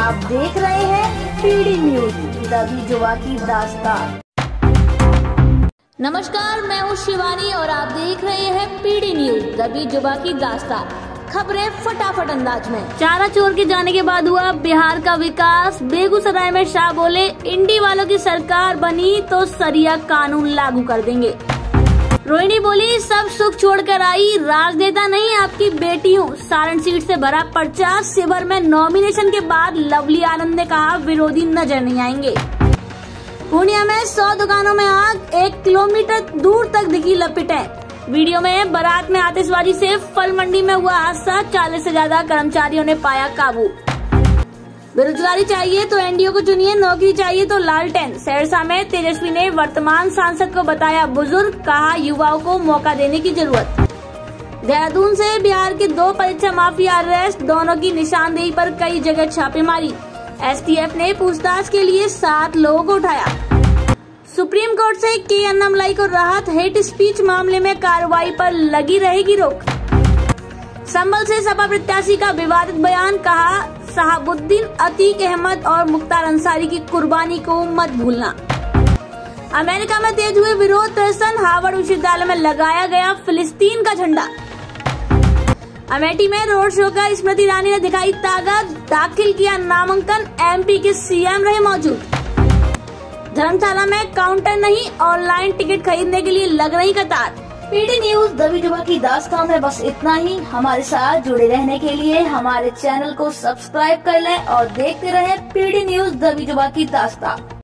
आप देख रहे हैं पीडी न्यूज दबी जुबां की दास्तान। नमस्कार, मैं हूँ शिवानी और आप देख रहे हैं पीडी न्यूज दबी जुबां की दास्तान। खबरें फटाफट अंदाज में। चारा चोर के जाने के बाद हुआ बिहार का विकास। बेगूसराय में शाह बोले, इंडी वालों की सरकार बनी तो सरिया कानून लागू कर देंगे। रोहिणी बोली, सब सुख छोड़कर आई, राजनेता नहीं आपकी बेटी हूँ। सारण सीट से भरा पर्चा। शिवर में नॉमिनेशन के बाद लवली आनंद ने कहा, विरोधी नजर नहीं आएंगे। पूर्णिया में 100 दुकानों में आग, 1 किलोमीटर दूर तक दिखी लपटें। वीडियो में बारात में आतिशबाजी से फल मंडी में हुआ हादसा। 40 से ज्यादा कर्मचारियों ने पाया काबू। बेरोजगारी चाहिए तो एनडीओ को चुनिए, नौकरी चाहिए तो लालटेन। सहरसा में तेजस्वी ने वर्तमान सांसद को बताया बुजुर्ग, कहा युवाओं को मौका देने की जरूरत। देहरादून से बिहार के 2 परीक्षा माफिया अरेस्ट, दोनों की निशानदेही पर कई जगह छापेमारी। एसटीएफ ने पूछताछ के लिए 7 लोगों को उठाया। सुप्रीम कोर्ट से के अन्नामलाई को राहत, हेट स्पीच मामले में कार्रवाई पर लगी रहेगी रोक। संभल से सपा प्रत्याशी का विवादित बयान, कहा शहाबुद्दीन, अतीक अहमद और मुख्तार अंसारी की कुर्बानी को मत भूलना। अमेरिका में तेज हुए विरोध प्रदर्शन, हार्वर्ड विश्वविद्यालय में लगाया गया फिलिस्तीन का झंडा। अमेठी में रोड शो कर स्मृति ईरानी ने दिखाई ताकत, दाखिल किया नामांकन। एमपी के सीएम रहे मौजूद। धर्मशाला में काउंटर नहीं, ऑनलाइन टिकट खरीदने के लिए लग रही कतार। पीडी न्यूज दबी जुबां की दास्तान में बस इतना ही। हमारे साथ जुड़े रहने के लिए हमारे चैनल को सब्सक्राइब कर लें और देखते रहें पीडी न्यूज दबी जुबां की दास्तान।